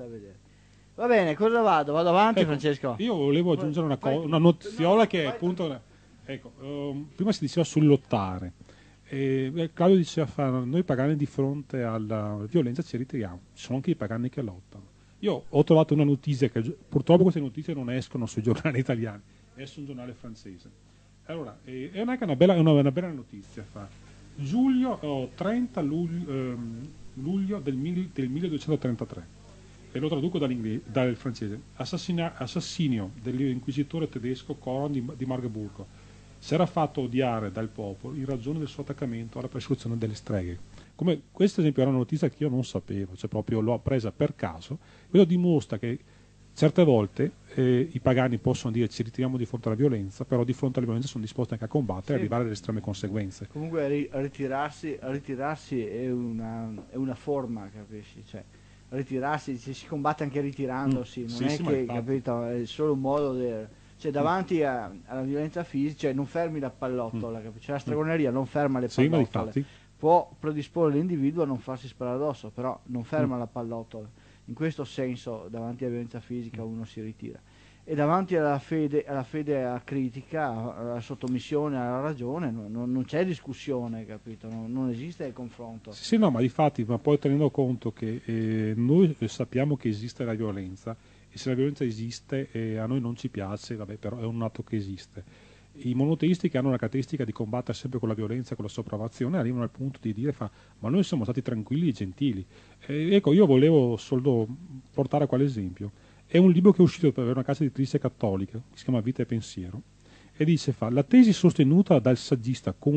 sta a vedere. Va bene, cosa vado? Vado avanti, ecco, Francesco? Io volevo aggiungere una notiziola che è appunto... Ecco, prima si diceva sul lottare. Claudio diceva, noi pagani di fronte alla violenza ci ritiriamo, ci sono anche i pagani che lottano. Io ho trovato una notizia che purtroppo queste notizie non escono sui giornali italiani, è su un giornale francese. Allora, è anche una bella notizia. 30 luglio del 1233, e lo traduco dal francese: assassinio dell'inquisitore tedesco Coron di Marburgo. Si era fatto odiare dal popolo in ragione del suo attaccamento alla persecuzione delle streghe. Come questo esempio era una notizia che io non sapevo, cioè proprio l'ho presa per caso. Quello dimostra che certe volte i pagani possono dire ci ritiriamo di fronte alla violenza, però di fronte alla violenza sono disposti anche a combattere e arrivare alle estreme conseguenze. Comunque ritirarsi è una forma, capisci? Cioè, ritirarsi, si combatte anche ritirandosi, non è che, capito, è solo un modo cioè davanti alla violenza fisica, cioè non fermi la pallottola, capisci? Cioè, la stregoneria non ferma le pallottole, può predisporre l'individuo a non farsi sparare addosso, però non ferma la pallottola. In questo senso davanti alla violenza fisica uno si ritira, e davanti alla fede critica, alla sottomissione, alla ragione, non c'è discussione, capito? Non esiste il confronto. Sì, no, ma difatti, ma poi tenendo conto che noi sappiamo che esiste la violenza, e se la violenza esiste a noi non ci piace, vabbè, però è un atto che esiste. I monoteisti, che hanno la caratteristica di combattere sempre con la violenza, con la sopraffazione, arrivano al punto di dire ma noi siamo stati tranquilli e gentili. Ecco, io volevo solo portare quale esempio. È un libro che è uscito per una casa editrice cattolica, che si chiama Vita e Pensiero, e dice la tesi sostenuta dal saggista con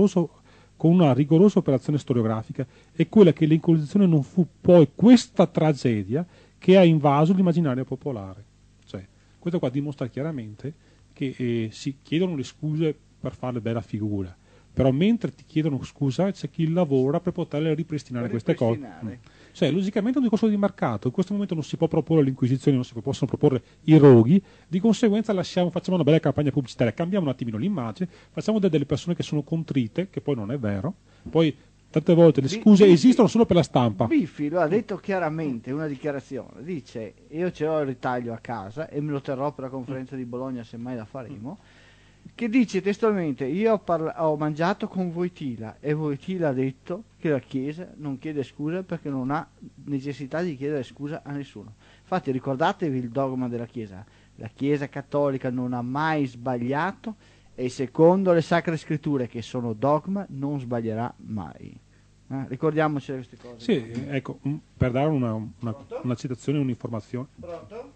una rigorosa operazione storiografica è quella che l'Inquisizione non fu poi questa tragedia che ha invaso l'immaginario popolare. Cioè, questo qua dimostra chiaramente che si chiedono le scuse per fare bella figura, però mentre ti chiedono scusa c'è chi lavora per poter ripristinare queste cose. Cioè, logicamente è un discorso di mercato. In questo momento non si può proporre l'Inquisizione, non si possono proporre i roghi, di conseguenza facciamo una bella campagna pubblicitaria, cambiamo un attimino l'immagine, facciamo delle persone che sono contrite, che poi non è vero, poi tante volte le scuse esistono solo per la stampa. Biffi lo ha detto chiaramente, una dichiarazione, dice: io ce l'ho il ritaglio a casa e me lo terrò per la conferenza di Bologna, se mai la faremo, che dice testualmente: io ho mangiato con Wojtyla e Wojtyla ha detto che la Chiesa non chiede scusa perché non ha necessità di chiedere scusa a nessuno. Infatti ricordatevi il dogma della Chiesa: la Chiesa cattolica non ha mai sbagliato e secondo le sacre scritture, che sono dogma, non sbaglierà mai. Ricordiamoci queste cose. Sì, ecco, per dare una citazione, un'informazione. Pronto?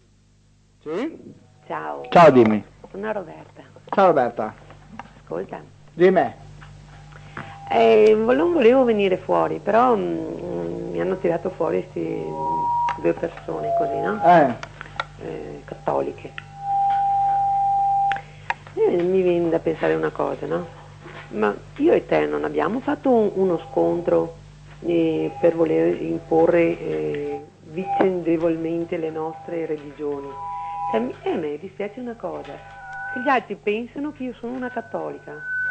Sì? Ciao. Ciao, dimmi. Sono Roberta. Ciao Roberta. Ascolta. Dimmi. Non volevo venire fuori, però mi hanno tirato fuori queste due persone così, no? Cattoliche. Mi viene da pensare una cosa, no? Ma io e te non abbiamo fatto uno scontro per voler imporre vicendevolmente le nostre religioni. Cioè, a me dispiace una cosa, che gli altri pensano che io sono una cattolica.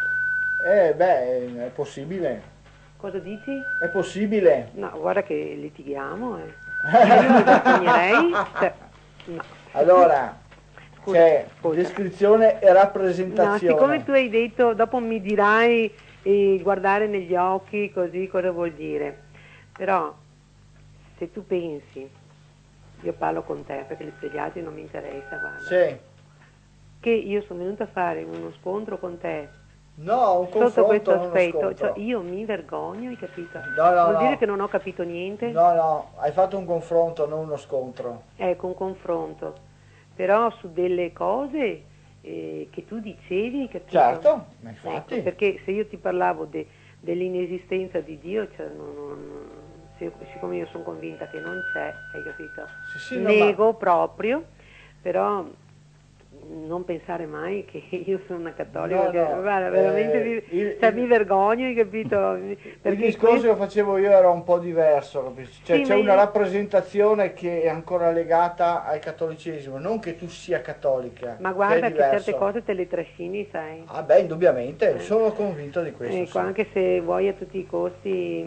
È possibile. Cosa dici? È possibile. No, guarda che litighiamo. Io mi vergognerei. No. Allora, c'è descrizione e rappresentazione. No, siccome tu hai detto, dopo mi dirai guardare negli occhi così cosa vuol dire. Però, se tu pensi, io parlo con te perché gli altri non mi interessa, guarda. Sì. Che io sono venuta a fare uno scontro con te. No, un confronto, sotto questo non aspetto, uno cioè io mi vergogno, hai capito? No, Vuol dire che non ho capito niente? No, hai fatto un confronto, non uno scontro. Ecco, un confronto. Però su delle cose che tu dicevi, capito? Certo, ma infatti. Ecco, perché se io ti parlavo dell'inesistenza di Dio, cioè siccome io sono convinta che non c'è, hai capito? Sì, nego proprio, però non pensare mai che io sono una cattolica, guarda, veramente mi vergogno, hai capito? Perché il discorso che facevo io era un po' diverso, capisci? Cioè, c'è una rappresentazione che è ancora legata al cattolicesimo, non che tu sia cattolica. Ma guarda che certe cose te le trascini, sai? Ah beh, indubbiamente, sono convinto di questo. Ecco, sì. Anche se vuoi a tutti i costi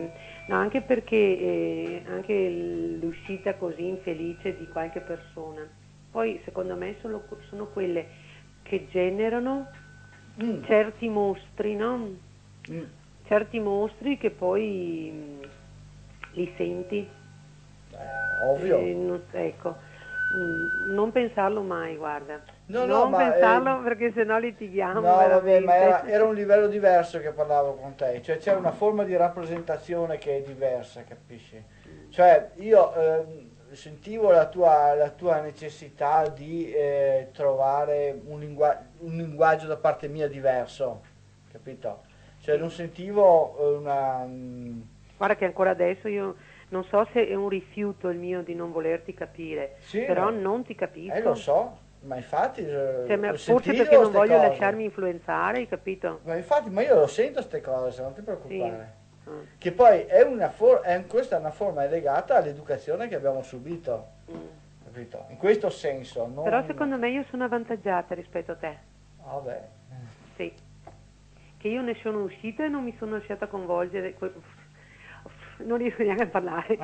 No, anche perché anche l'uscita così infelice di qualche persona, poi secondo me sono quelle che generano certi mostri, no? Certi mostri che poi li senti. Ovvio. Ecco, non pensarlo mai, guarda. No, non ma, pensarlo perché sennò litighiamo no, vabbè, veramente. ma era un livello diverso che parlavo con te, cioè c'è una forma di rappresentazione che è diversa, capisci? Cioè io sentivo la tua necessità di trovare un linguaggio da parte mia diverso, capito? Cioè non sentivo una... Guarda che ancora adesso io non so se è un rifiuto il mio di non volerti capire, Sì, però non ti capisco. lo so, ma infatti... forse perché non voglio lasciarmi influenzare, hai capito? Ma io lo sento queste cose, non ti preoccupare. Sì. Che poi questa è una forma legata all'educazione che abbiamo subito, capito? In questo senso. Non... Però secondo me io sono avvantaggiata rispetto a te. Vabbè. Sì. Che io ne sono uscita e non mi sono lasciata coinvolgere... Non riesco neanche a parlare.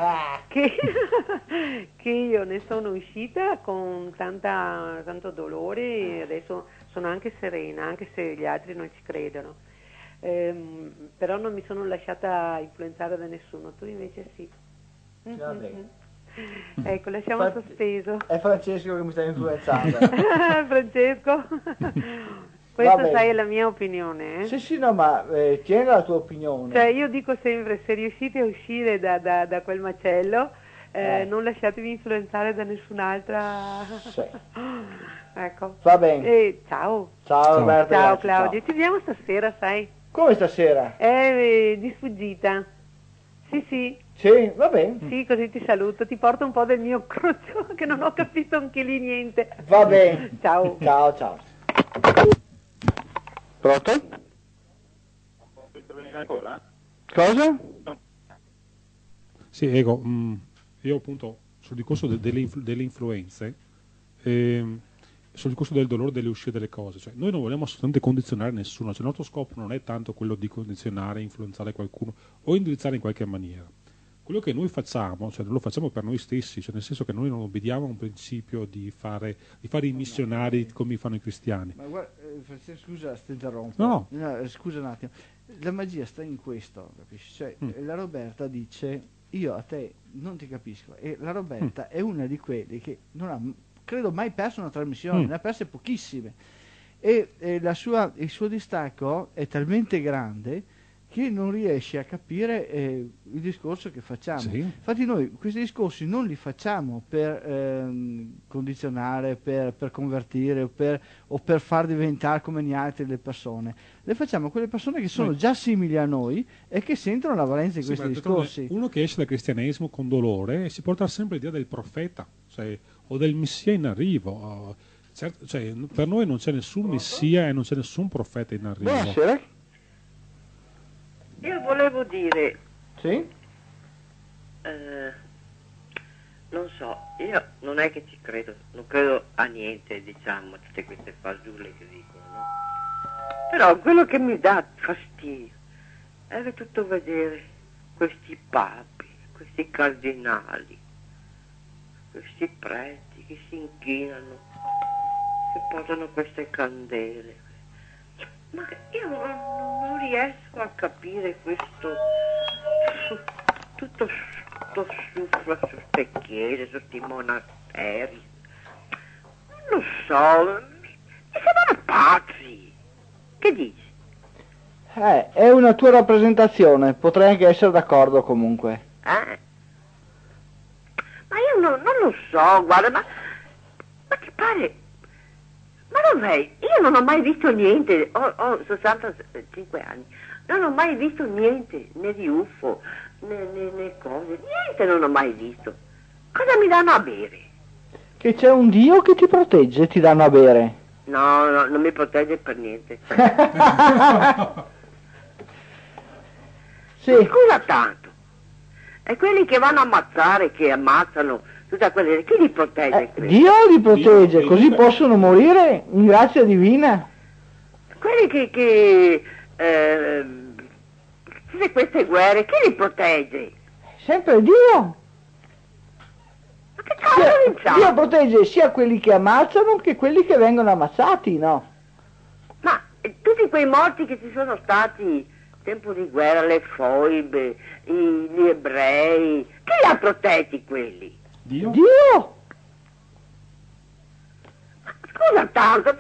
Che io ne sono uscita con tanto dolore e adesso sono anche serena, anche se gli altri non ci credono. Però non mi sono lasciata influenzare da nessuno, tu invece sì. Va bene. Ecco, lasciamo sospeso. È Francesco che mi sta influenzando. Francesco, questa sai è la mia opinione. Sì, no, ma tieni la tua opinione. Cioè io dico sempre, se riuscite a uscire da quel macello, non lasciatevi influenzare da nessun'altra. Sì. Ecco. Va bene. Ciao. Ciao Roberto. Ciao Claudio, ci vediamo stasera, sai? Come stasera? Di sfuggita. Sì. Sì, va bene. Sì, così ti saluto, ti porto un po' del mio cruccio che non ho capito anche lì niente. Va bene. Ciao. Ciao. Pronto? Cosa? Sì, ecco, io appunto sul discorso delle influenze, sul discorso del dolore delle uscite delle cose, cioè noi non vogliamo assolutamente condizionare nessuno, cioè il nostro scopo non è tanto quello di condizionare, influenzare qualcuno o indirizzare in qualche maniera. Quello che noi facciamo, cioè lo facciamo per noi stessi, cioè nel senso che noi non obbediamo a un principio di fare i missionari come fanno i cristiani. Ma guarda, scusa, ti interrompo. No. Scusa un attimo. La magia sta in questo, capisci? Cioè, la Roberta dice, io a te non ti capisco, e la Roberta è una di quelle che non ha, credo, mai perso una trasmissione, ne ha perse pochissime. E il suo distacco è talmente grande che non riesce a capire il discorso che facciamo. Sì. Infatti noi questi discorsi non li facciamo per condizionare, per convertire o per far diventare come gli altri le persone. Le facciamo a quelle persone che sono già simili a noi e che sentono la valenza di questi discorsi. Uno che esce dal cristianesimo con dolore si porta sempre l'idea del profeta, cioè, o del messia in arrivo. Certo, cioè, per noi non c'è nessun messia e non c'è nessun profeta in arrivo. Buonasera. Io volevo dire, Sì? non so, io non è che ci credo, non credo a niente, diciamo, tutte queste fasulle che dicono, no? Però quello che mi dà fastidio è tutto vedere questi papi, questi cardinali, questi preti che si inchinano, che portano queste candele. Ma io non riesco a capire questo, tutto sto sufflo su queste chiese, su questi monasteri. Non lo so, mi sembrano pazzi. Che dici? È una tua rappresentazione, potrei anche essere d'accordo comunque. Ma io non lo so, guarda, ma ti pare... Ma dov'è? Io non ho mai visto niente, ho 65 anni, non ho mai visto niente, né di UFO, né cose, niente non ho mai visto. Cosa mi danno a bere? Che c'è un Dio che ti protegge e ti danno a bere. No, non mi protegge per niente. Sì. Scusa tanto, e quelli che vanno a ammazzare, che ammazzano, tutta quelle, chi li protegge? Dio li protegge, così possono morire in grazia divina. Quelli che tutte queste guerre, chi li protegge? Sempre Dio. Ma che cavolo diciamo? Dio protegge sia quelli che ammazzano che quelli che vengono ammazzati, no? Ma tutti quei morti che ci sono stati tempo di guerra, le foibe, gli ebrei, chi li ha protetti quelli? Dio? Dio! Scusa tanto,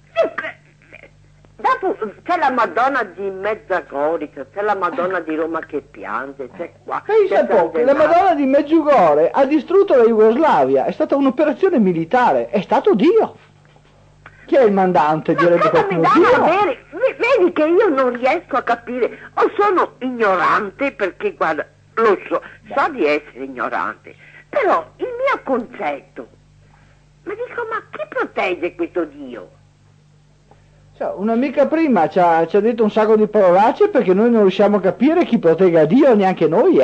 dopo c'è la Madonna di Mezzagorica, c'è la Madonna di Roma che piange, c'è qua. Pensa poco, la Madonna di Medjugorje ha distrutto la Jugoslavia, è stata un'operazione militare, è stato Dio. Chi è il mandante? Direbbe qualcuno. Dio. Vedi che io non riesco a capire, o sono ignorante perché guarda, lo so di essere ignorante, però il mio concetto, ma dico, ma chi protegge questo Dio? Un'amica prima ci ha detto un sacco di parolacce perché noi non riusciamo a capire chi protegga Dio, neanche noi,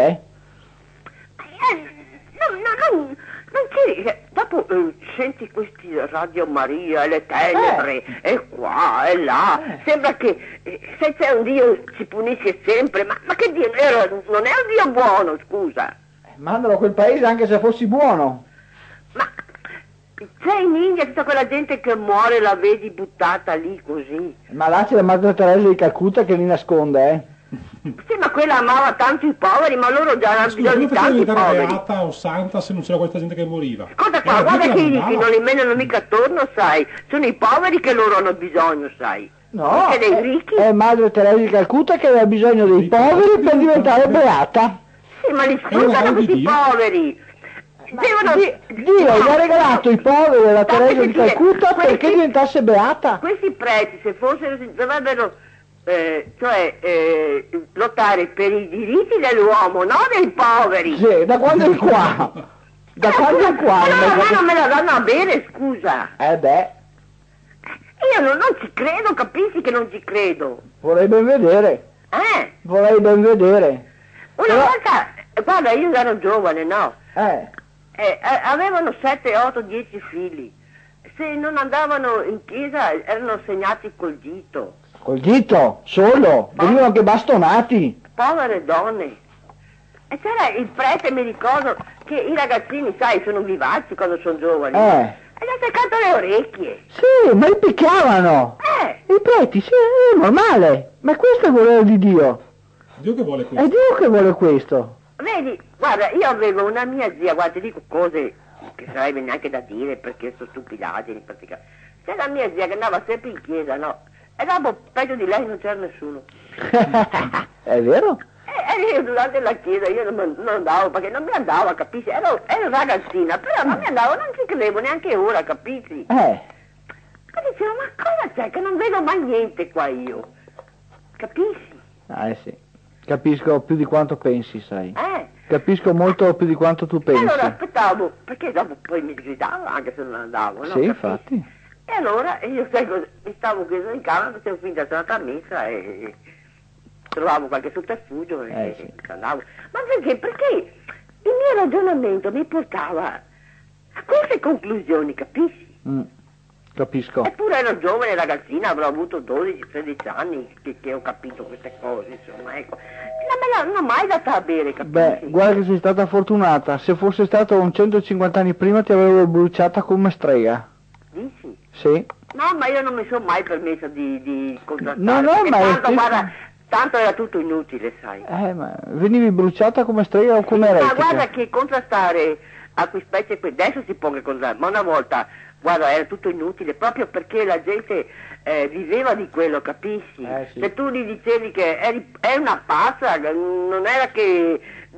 Non ci... Dopo senti questi Radio Maria, le tenebre, e qua e là, sembra che se c'è un Dio ci punisce sempre, ma che Dio non è un Dio buono, scusa. Mandalo a quel paese anche se fossi buono. Ma c'è in India tutta quella gente che muore, la vedi buttata lì così. Ma là c'è la Madre Teresa di Calcutta che li nasconde, Sì, ma quella amava tanto i poveri, ma loro già hanno bisogno di tanti poveri. Beata o santa se non c'era questa gente che moriva? Ascolta qua, guarda che i ricchi non li menano mica attorno, sai. Sono i poveri che loro hanno bisogno, sai. No, perché dei ricchi... è Madre Teresa di Calcutta che aveva bisogno dei poveri per diventare beata. Sì, ma li sfruttano questi poveri. Dio gli ha regalato i poveri alla Teresa di Calcutta perché diventasse beata. Questi preti, se fossero, dovrebbero lottare per i diritti dell'uomo, non dei poveri. Sì, da quando è qua? Da quando è qua? Ma non me la danno a bere, scusa. Io non ci credo, capisci che non ci credo. Vorrei ben vedere. Vorrei ben vedere. Una volta, guarda, io ero giovane, no? Avevano 7, 8, 10 figli. Se non andavano in chiesa erano segnati col dito. Col dito? Solo? Venivano anche bastonati. Povere donne. E c'era il prete, mi ricordo, che i ragazzini, sai, sono vivaci quando sono giovani. E gli ha seccato le orecchie. Sì, ma li picchiavano. I preti, sì, è normale. Ma questo è il volere di Dio. Dio che vuole questo. È Dio che vuole questo. Vedi, guarda, io avevo una mia zia, guarda, ti dico cose che sarebbe neanche da dire perché sono stupidaggini praticamente. C'è la mia zia che andava sempre in chiesa, no? E dopo, peggio di lei non c'era nessuno. È vero? E io durante la chiesa io non andavo perché non mi andava, capisci? Ero ragazzina, però non mi andavo, non ci credevo neanche ora, capisci? E dicevo, ma cosa c'è che non vedo mai niente qua io? Capisci? Sì. Capisco più di quanto pensi, sai. Capisco molto più di quanto tu pensi. Allora aspettavo, perché dopo poi mi gridava anche se non andavo, no? Sì, infatti. E allora io mi stavo chiuso in camera, facevo finta di andare a messa e trovavo qualche sotterfugio e andavo. Ma perché? Perché il mio ragionamento mi portava a queste conclusioni, capisci? Capisco. Eppure ero giovane ragazzina, avrò avuto 12-13 anni che ho capito queste cose, insomma, ecco. Non me l'hanno mai data a bere, capisci? Beh, guarda che sei stata fortunata. Se fosse stato un 150 anni prima ti avevo bruciata come strega. Dici? Sì. No, ma io non mi sono mai permessa di contrattare. No, ma tanto, guarda, tanto era tutto inutile, sai. Ma venivi bruciata come strega o come eretica? Ma guarda che contrastare a quei specie adesso si può che contrastare, ma una volta, guarda, era tutto inutile, proprio perché la gente viveva di quello, capisci? Sì. Se tu gli dicevi che è una pazza, non era che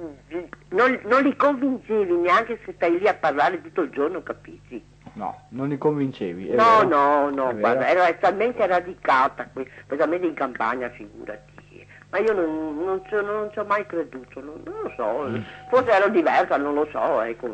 non li convincevi neanche se stai lì a parlare tutto il giorno, capisci? No, non li convincevi. No, guarda, era talmente radicata, specialmente in campagna, figurati. Ma io non ci ho mai creduto, non lo so, forse ero diversa, non lo so, ecco.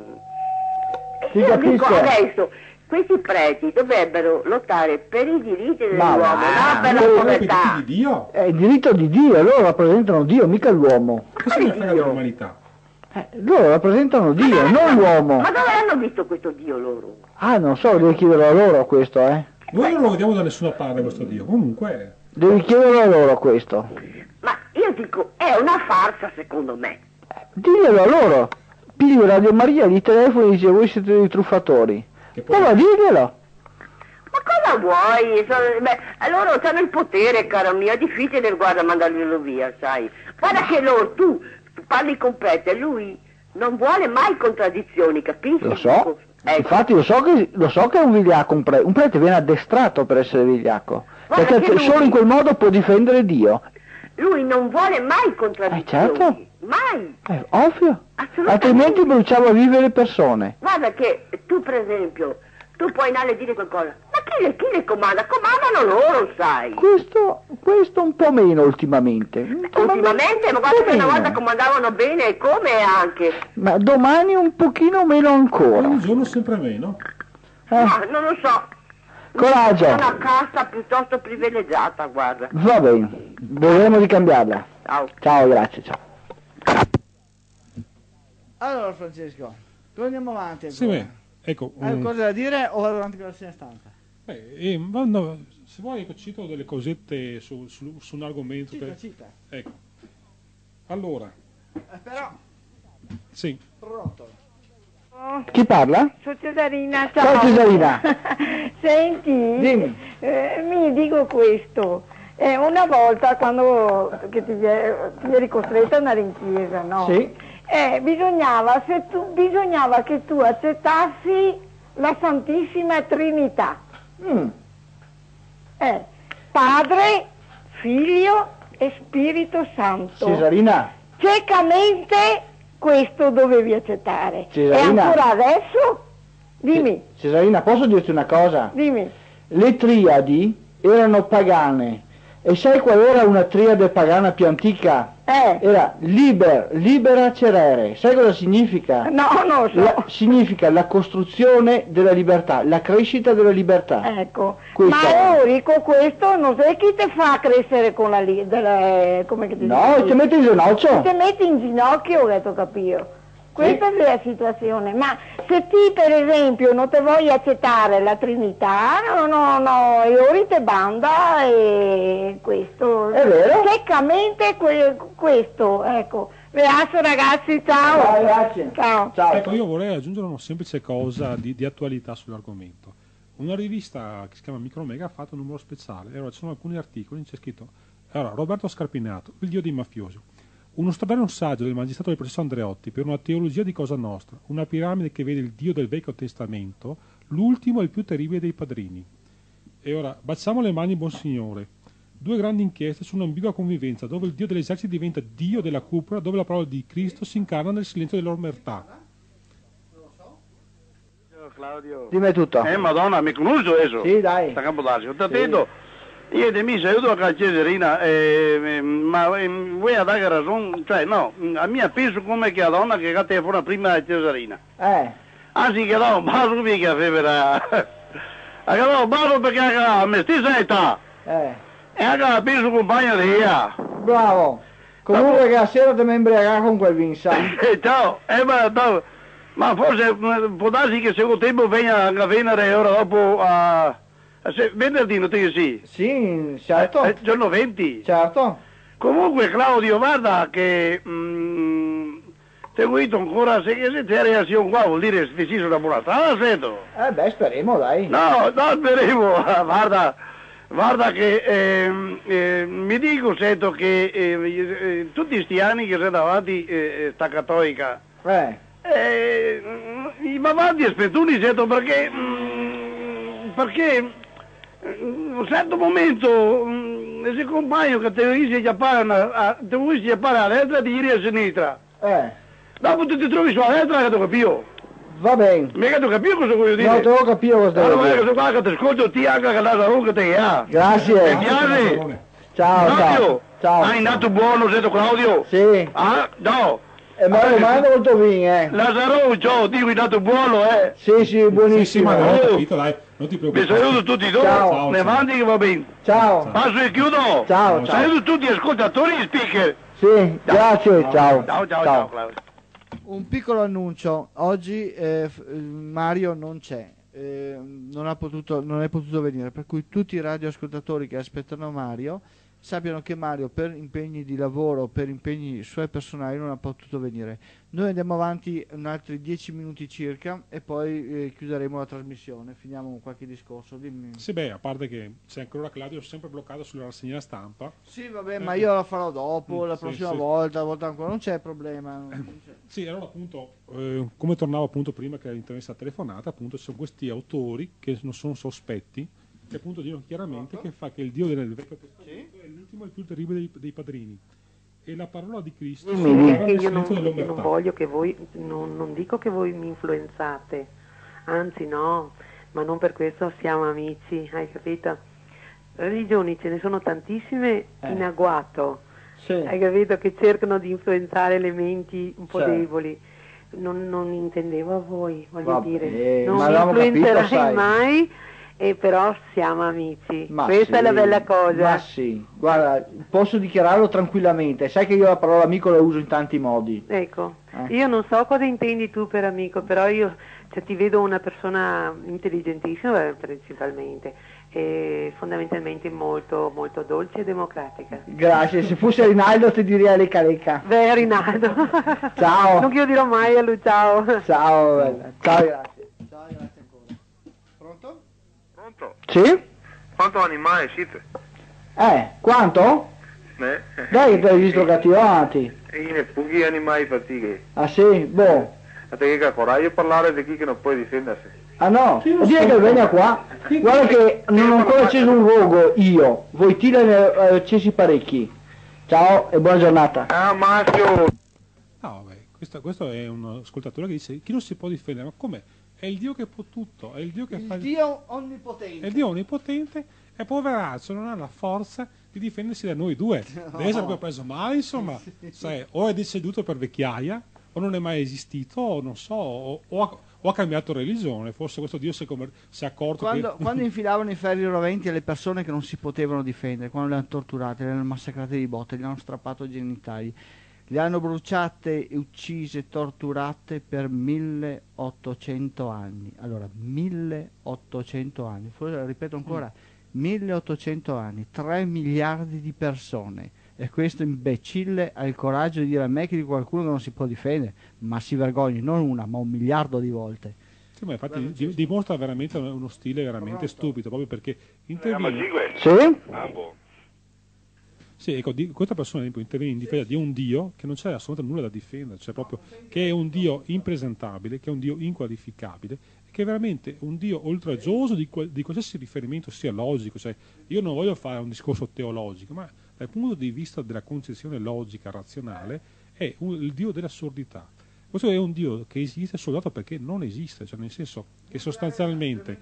Io dico adesso, questi preti dovrebbero lottare per i diritti dell'uomo, non per la povertà. Il diritto di Dio? È il diritto di Dio, loro rappresentano Dio, mica l'uomo. Cosa ne frega l'umanità? Loro rappresentano Dio, non l'uomo. Ma dove hanno visto questo Dio loro? Non so, devi chiederlo a loro questo, Noi non lo vediamo da nessuna parte questo Dio, comunque... Devi chiederlo a loro questo. Ma io dico, è una farsa secondo me. Diglielo a loro. Pigli Radio Maria, gli telefoni e dice voi siete dei truffatori. Però diglielo. Ma cosa vuoi? Loro hanno il potere, caro mio, è difficile, guarda, mandarglielo via, sai. Guarda che tu parli con Prete, lui non vuole mai contraddizioni, capisci? Lo so. Ecco. Infatti lo so che è un vigliacco, un prete viene addestrato per essere vigliacco, perché solo in quel modo può difendere Dio. Lui non vuole mai contraddizioni. Certo. Mai. Ovvio. Altrimenti bruciava vive le persone. Guarda che tu, per esempio, tu puoi andare a dire qualcosa, ma chi le comanda? Comandano loro, sai. Questo un po' meno ultimamente. Ultimamente? Ma guarda che una volta comandavano bene e come anche. Ma domani un pochino meno ancora. Un giorno sempre meno. No, non lo so. Coraggio. È una casta piuttosto privilegiata, guarda. Va bene, vedremo di cambiarla. Ciao, grazie, ciao. Allora Francesco, come andiamo avanti ancora? Sì, beh, ecco. Hai qualcosa da dire o vado avanti con la segna stampa? No, se vuoi cito delle cosette su un argomento. Cita. Ecco. Allora. Però. Sì. Pronto. Chi parla? Sono Cesarina, ciao. Ciao Cesarina. Senti, dimmi. Mi dico questo. Una volta quando ti eri costretta ad andare in chiesa, no? Sì. Bisognava che tu accettassi la Santissima Trinità. Padre, Figlio e Spirito Santo. Cesarina. Ciecamente questo dovevi accettare. Cesarina. E ancora adesso? Dimmi. Cesarina, posso dirti una cosa? Dimmi. Le triadi erano pagane. E sai qual era una triade pagana più antica? Era libera cerere. Sai cosa significa? No, non so. Significa la costruzione della libertà, la crescita della libertà. Ecco. Questo ma Rico, questo non sai chi ti fa crescere con la come che ti no, ti metti in ginocchio. Ti metti in ginocchio, ho detto capito. Questa è la situazione, ma se ti per esempio non te vuoi accettare la Trinità, no, io te banda e questo. È vero? Seccamente questo, ecco. Grazie ragazzi, ciao. Ciao, grazie. Ciao. Ecco, io vorrei aggiungere una semplice cosa di attualità sull'argomento. Una rivista che si chiama Micromega ha fatto un numero speciale, allora ci sono alcuni articoli, c'è scritto, allora, Roberto Scarpinato, il dio dei mafiosi. Uno straordinario saggio del magistrato del processo Andreotti per una teologia di Cosa Nostra, una piramide che vede il Dio del Vecchio Testamento, l'ultimo e il più terribile dei padrini. E ora, baciamo le mani, buon Signore. Due grandi inchieste su un'ambigua convivenza, dove il Dio degli eserciti diventa Dio della cupola, dove la parola di Cristo si incarna nel silenzio dell'omertà. Claudio. Dimmi tutto. Madonna, mi conosci adesso? Sì, dai. Sta Campodasio. Ti ho detto, io ti mi saluto a Cesarina, ma vuoi a dare ragione, cioè no, a mia penso come che la donna che ha telefonato prima a Cesarina. Anzi che no, baso come che febera. Ha dato baso perché ha la stessa età. E anche la penso compagna di ella. Bravo. Comunque che la sera ti mi imbriagare con quel vin, sai? Ciao, ma forse può darsi che secondo tempo venga a Venere e ora dopo a... venerdì non ti sì? Sì, certo. Giorno 20? Certo. Comunque Claudio, guarda che ti ho detto ancora, se c'è reazione qua vuol dire che ci sono una buona strada, sento. Beh, speriamo, dai. No, speriamo, guarda che mi dico, sento che tutti questi anni che sono davanti sta cattolica, ma avanti aspettuni, sento perché un certo momento se compagno che te vuoi chiappare a destra ti giri a sinistra, dopo tu ti trovi sulla destra che ti capisco. Va bene. Mica tu capisci cosa voglio dire? No, te lo capisco cosa devo allora, dire. Allora, qua che ti ascolto ti anche che la roba che ti ha. Grazie. Mi piace? Ciao, Claudio. Ciao. Hai nato buono, sento Claudio? Sì. Ah, no. Ma lo mando molto bene, Lazzaro, ciao, dico hai nato buono, Sì, buonissimo. Sì, ma non ho capito, dai, non ti preoccupare. Vi saluto tutti e due, ciao. ne avanti che va bene. Ciao. Passo e chiudo. Ciao. Saluto tutti gli ascoltatori e speaker. Sì, grazie, ciao. Ciao, Claudio. Un piccolo annuncio, oggi Mario non c'è, non è potuto venire, per cui tutti i radioascoltatori che aspettano Mario sappiano che Mario per impegni di lavoro, per impegni suoi personali non ha potuto venire. Noi andiamo avanti un altri 10 minuti circa e poi chiuderemo la trasmissione, finiamo con qualche discorso. Dimmi. Sì, beh, a parte che c'è ancora Claudio sempre bloccato sulla rassegna stampa. Sì, vabbè, ma io la farò dopo, la prossima volta ancora, non c'è problema. Non c'è. Sì, allora appunto, come tornavo appunto prima che l'intervista telefonata, appunto ci sono questi autori che non sono sospetti, che appunto dicono chiaramente che fa che il Dio del Vecchio Testamento è l'ultimo e il più terribile dei padrini. E la parola di Cristo io non voglio che voi, non dico che voi mi influenzate, anzi no, ma non per questo siamo amici, hai capito? Religioni ce ne sono tantissime in agguato, hai capito, che cercano di influenzare le menti un po' deboli. Non intendevo a voi, voglio dire, non mi influenzerai mai. E però siamo amici, questa è la bella cosa. Ma sì, guarda, posso dichiararlo tranquillamente, sai che io la parola amico la uso in tanti modi. Ecco, io non so cosa intendi tu per amico, però io ti vedo una persona intelligentissima principalmente, e fondamentalmente molto, molto dolce e democratica. Grazie, se fosse Rinaldo ti direi lecca lecca. Beh, Rinaldo. Ciao. Non che io dirò mai a lui ciao. Ciao, bella. Ciao, grazie. Ciao, grazie ancora. Pronto? Pronto? Sì? Quanto animali siete? Quanto? Dai che te l'hai visto cattivati. Io ne pochi animali fatiche. Ah sì? Boh. A te che ha coraggio parlare di chi che non può difendersi. Ah no? Dire che venga qua. Guarda che non ho ancora acceso un rogo io. Voi tira ne accesi parecchi. Ciao e buona giornata. Ah Maschio. No, vabbè, questo è un ascoltatore che dice chi non si può difendere, ma com'è? È il Dio che può tutto, è il Dio che fa il Dio onnipotente. È il Dio onnipotente e poveraccio non ha la forza di difendersi da noi due. Deve essere proprio preso male, insomma. Sai, o è deceduto per vecchiaia, o non è mai esistito, o non so, o ha cambiato religione. Forse questo Dio si è accorto quando infilavano i ferri roventi alle persone che non si potevano difendere, quando le hanno torturate, le hanno massacrate di botte, le hanno strappato i genitali, le hanno bruciate, uccise, torturate per 1800 anni. Allora, 1800 anni, forse ripeto ancora, 1800 anni, 3 miliardi di persone. E questo imbecille ha il coraggio di dire a me che di qualcuno che non si può difendere, ma si vergogni, non una, ma 1 miliardo di volte. Sì, ma infatti dimostra veramente uno stile veramente stupido, proprio perché interviene. Sì? Sì, ecco, questa persona interviene in difesa di un Dio che non c'è assolutamente nulla da difendere, cioè proprio che è un Dio impresentabile, che è un Dio inqualificabile, che è veramente un Dio oltraggioso di qualsiasi riferimento sia logico. Cioè, io non voglio fare un discorso teologico, ma dal punto di vista della concezione logica, razionale, è il Dio dell'assurdità. Questo è un Dio che esiste soltanto perché non esiste, cioè nel senso che sostanzialmente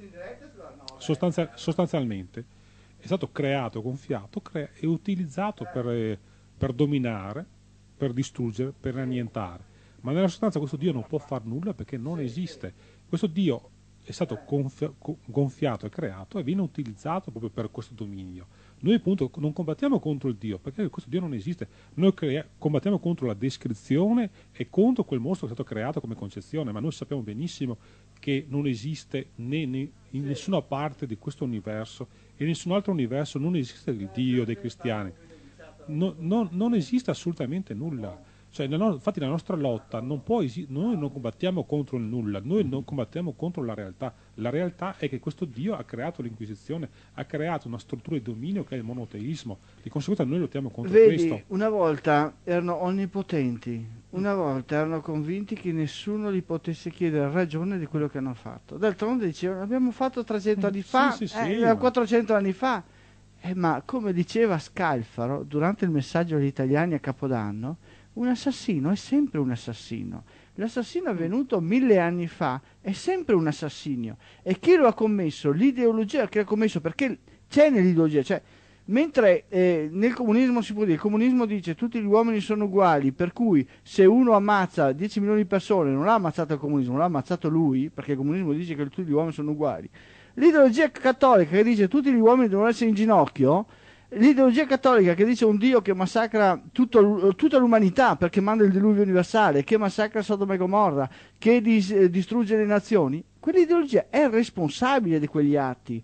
è stato creato, gonfiato e utilizzato per dominare, per distruggere, per annientare. Ma nella sostanza questo Dio non può far nulla perché non esiste. Questo Dio è stato gonfiato e creato e viene utilizzato proprio per questo dominio. Noi appunto non combattiamo contro il Dio perché questo Dio non esiste. Noi combattiamo contro la descrizione e contro quel mostro che è stato creato come concezione, ma noi sappiamo benissimo che non esiste in nessuna parte di questo universo e in nessun altro universo non esiste il Dio dei cristiani. Non esiste assolutamente nulla. Cioè, infatti la nostra lotta non può noi non combattiamo contro il nulla, noi non combattiamo contro la realtà. La realtà è che questo Dio ha creato l'Inquisizione, ha creato una struttura di dominio che è il monoteismo. Di conseguenza noi lottiamo contro questo. Una volta erano onnipotenti, una volta erano convinti che nessuno gli potesse chiedere ragione di quello che hanno fatto. D'altronde dicevano l'abbiamo fatto 300 anni fa, 400 anni fa. Ma come diceva Scalfaro durante il messaggio agli italiani a Capodanno, un assassino è sempre un assassino. L'assassino è venuto 1000 anni fa, è sempre un assassinio. E chi lo ha commesso? L'ideologia che l'ha commesso, perché c'è nell'ideologia. Cioè, mentre nel comunismo si può dire, il comunismo dice tutti gli uomini sono uguali, per cui se uno ammazza 10 milioni di persone non l'ha ammazzato il comunismo, l'ha ammazzato lui, perché il comunismo dice che tutti gli uomini sono uguali. L'ideologia cattolica che dice tutti gli uomini devono essere in ginocchio, l'ideologia cattolica che dice un Dio che massacra tutta l'umanità perché manda il diluvio universale, che massacra Sodoma e Gomorra, che distrugge le nazioni, quell'ideologia è responsabile di quegli atti.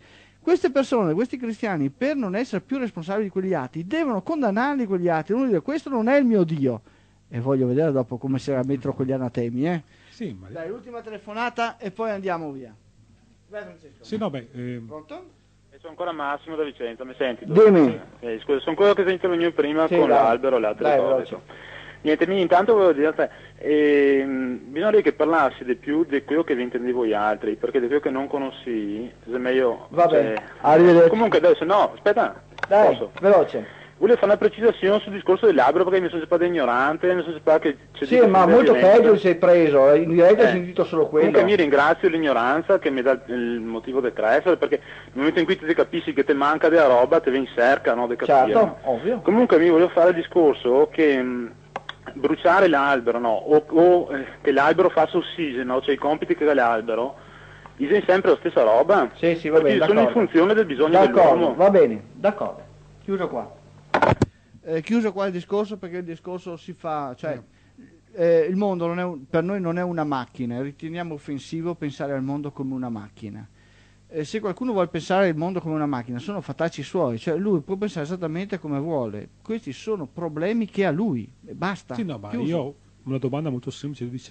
Queste persone, questi cristiani, per non essere più responsabili di quegli atti, devono condannarli quegli atti, uno dire questo non è il mio Dio. E voglio vedere dopo come si mettono con gli anatemi, eh? Sì, ma... Dai, l'ultima telefonata e poi andiamo via. Vai Francesco. Sì, no, Pronto? Sono ancora Massimo da Vicenza, mi senti? Dimmi. Scusa, sono quello che intervenivo prima sì, con dai. l'albero e le altre dai, cose. veloce. Niente, intanto volevo dire a te, bisogna che parlassi di più di quello che vi intendevo voi altri, perché di quello che non conosci è meglio... Va bene, arrivederci. Comunque adesso, no, aspetta, dai, posso? Veloce. Volevo fare una precisazione sul discorso dell'albero, perché mi sono separato ignorante, mi sono separato che c'è... Sì, ma molto peggio sei preso, in diretta hai sentito solo quello. Comunque mi ringrazio l'ignoranza che mi dà il motivo del crescere, perché nel momento in cui ti capisci che ti manca della roba, te in cerca, no, di capire. Certo, ovvio. Comunque mi volevo fare il discorso che bruciare l'albero, no, o che l'albero faccia ossigeno, cioè i compiti che dà l'albero, dicono sempre la stessa roba. Sì, sì, va bene, sono in funzione del bisogno dell'uomo. Va bene, d'accordo. Chiuso qua. Chiuso qua il discorso, perché il discorso si fa, cioè il mondo non è per noi non è una macchina, riteniamo offensivo pensare al mondo come una macchina. Se qualcuno vuole pensare al mondo come una macchina, sono fattacci suoi, cioè lui può pensare esattamente come vuole, questi sono problemi che ha lui, e basta. Sì, no, ma io ho una domanda molto semplice, dice,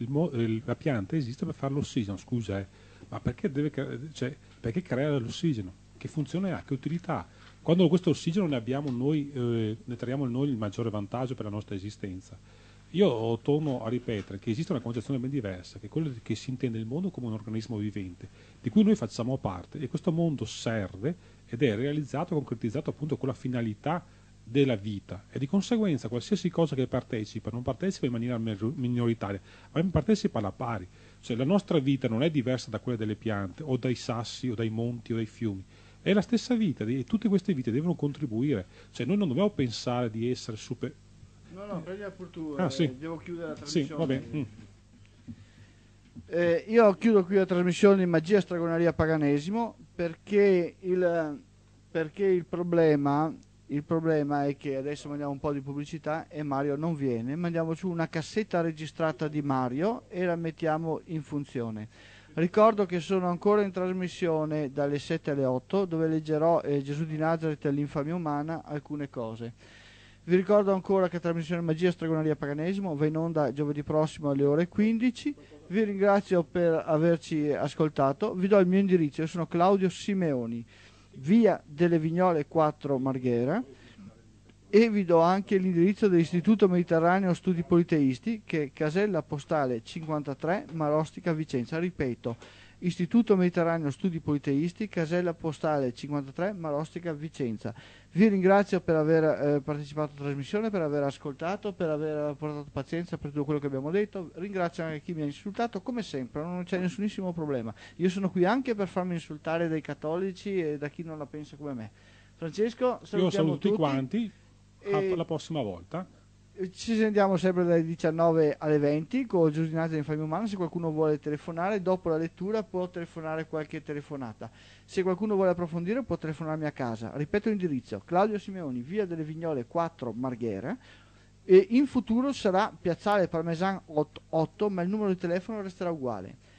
la pianta esiste per fare l'ossigeno, scusa, ma perché perché creare l'ossigeno? Che funzione ha? Che utilità ha? Quando questo ossigeno ne abbiamo noi, ne traiamo noi il maggiore vantaggio per la nostra esistenza. Io torno a ripetere che esiste una concezione ben diversa, che è quella che si intende il mondo come un organismo vivente, di cui noi facciamo parte, e questo mondo serve ed è realizzato, concretizzato appunto con la finalità della vita, e di conseguenza qualsiasi cosa che partecipa non partecipa in maniera minoritaria, ma partecipa alla pari. Cioè la nostra vita non è diversa da quella delle piante, o dai sassi, o dai monti, o dai fiumi. È la stessa vita, e tutte queste vite devono contribuire. Cioè noi non dobbiamo pensare di essere super... No, prendi la tu, sì. devo chiudere la trasmissione. Sì, va bene. Io chiudo qui la trasmissione di Magia, Stregoneria, Paganesimo, perché il problema è che adesso mandiamo un po' di pubblicità e Mario non viene, mandiamo giù una cassetta registrata di Mario e la mettiamo in funzione. Ricordo che sono ancora in trasmissione dalle 7 alle 8, dove leggerò Gesù di Nazareth e l'infamia umana, alcune cose. Vi ricordo ancora che la trasmissione Magia, Stregoneria, Paganesimo va in onda giovedì prossimo alle ore 15. Vi ringrazio per averci ascoltato. Vi do il mio indirizzo, io sono Claudio Simeoni, via delle Vignole 4 Marghera, e vi do anche l'indirizzo dell'Istituto Mediterraneo Studi Politeisti, che è casella postale 53 Marostica Vicenza. Ripeto, Istituto Mediterraneo Studi Politeisti, casella postale 53 Marostica Vicenza. Vi ringrazio per aver partecipato alla trasmissione, per aver ascoltato, per aver portato pazienza per tutto quello che abbiamo detto. Ringrazio anche chi mi ha insultato, come sempre, non c'è nessunissimo problema. Io sono qui anche per farmi insultare dai cattolici e da chi non la pensa come me. Francesco, salutiamo Io saluto tutti quanti, alla prossima volta. Ci sentiamo sempre dalle 19 alle 20 con Gesù di Nazareth e l'infamia umana. Se qualcuno vuole telefonare dopo la lettura può telefonare qualche telefonata. Se qualcuno vuole approfondire può telefonarmi a casa. Ripeto l'indirizzo: Claudio Simeoni, via delle Vignole 4 Marghera, e in futuro sarà Piazzale Parmesan 8, ma il numero di telefono resterà uguale.